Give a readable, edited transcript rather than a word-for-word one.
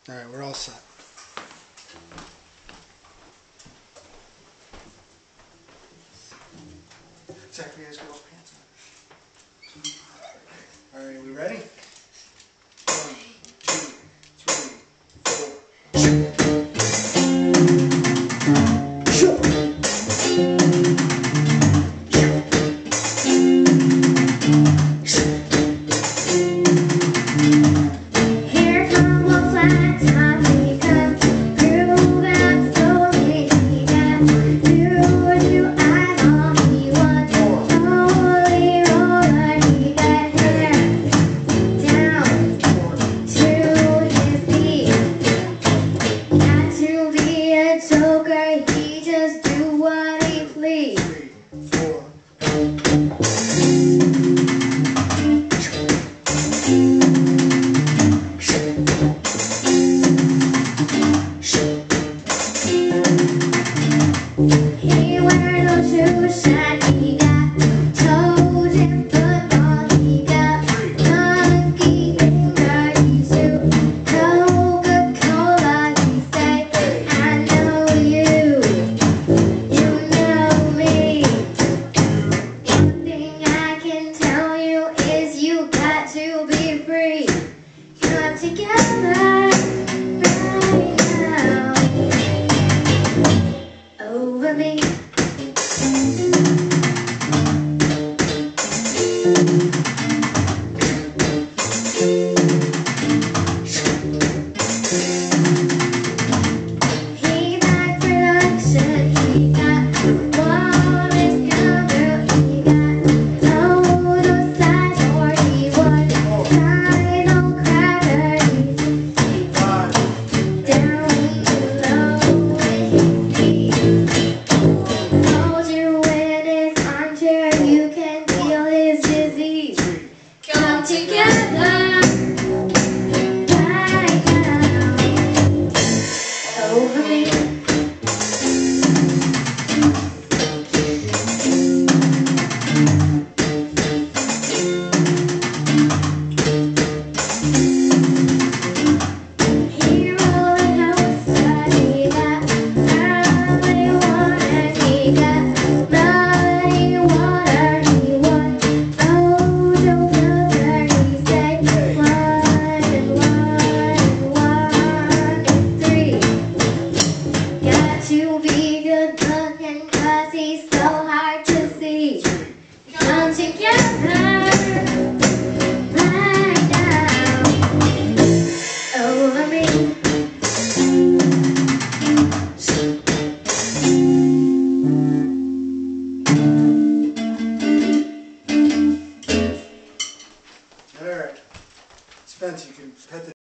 All right, we're all set. Zach, you guys got all pants on. All right, we ready? 1, 2, 3, 4. He just do what he please. 3, 4. He wears no shoes, shine. He got toes in football. He got monkey finger. He shoot Coca-Cola. He say, I know you. You know me. One thing I can tell you is you got to be free. Come together right now over me. He got production, he got walrus cover, he got total size, or he was final cracker. He's 5. down below with his feet. Hold you in his armchair, you can feel his disease. Come together right now over me. He rolled outside, he got early water, he got bloody water, he was ocean filter, he said 1 and 1 and 3. Got to be good looking 'cause he's so hard to see. Come together right now over me. All right. Spence, you can pet the